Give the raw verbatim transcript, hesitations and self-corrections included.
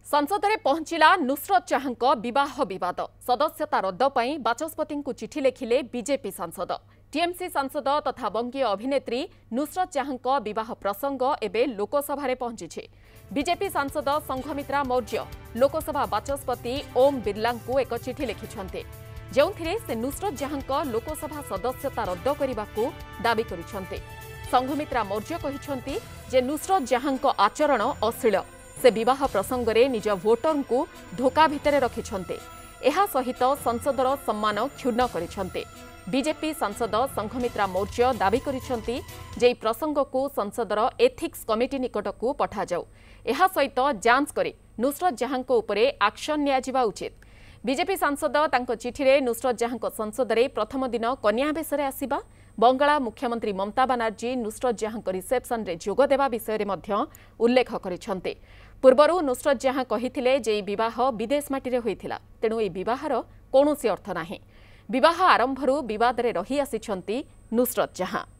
संसद में पहुंचला नुसरत जहाँक विवाह विवाद सदस्यता रद्द पर बाचस्पति को चिठी लिखिले बीजेपी सांसद। टीएमसी सांसद तथा बंगीय अभिनेत्री नुसरत जहाँक विवाह प्रसंग एवं लोकसभा रे पहुंची। बीजेपी सांसद संघमित्रा मौर्य लोकसभा बाचस्पति ओम बिरला को एक चिठी लिखिछन्ते, जेउथिरे से नुसरत जहाँक लोकसभा सदस्यता रद्द करने को दाबी करिछन्ते। संघमित्रा मौर्य कहिछन्ति जे नुसरत जहाँक आचरण अश्लील, से विवाह प्रसंग रे निज भोटर को धोका भितर रखिछन्ते। एहा सहित संसदर सम्मान क्षुण्ण करिछन्ते। बीजेपी सांसद संघमित्रा मौर्य दाबी करिछन्ति जे प्रसंग को संसदर एथिक्स कमिटी निकट को पठा जाऊ। एहा सहित जांच करे नुसरत जहाँक उपरे एक्शन निया जिबा उचित। बीजेपी सांसद तांको चिठी रे नुसरत जहाँक संसद रे प्रथम दिन कन्या बेसरे आसिबा, बंगाला मुख्यमंत्री ममता बनर्जी नुसरत जहाँक रिसेप्शन रे जोग देवा विषय रे मध्य उल्लेख करिछन्ते। पूर्वरु नुसरत जहाँ कहिथिले जे विवाह विदेश माटी रे होइथिला, तेणु ए विवाहर कौनसी अर्थ नाही। विवाह आरंभरू विवाद रे रही आसिछन्ति नुसरत जहाँ।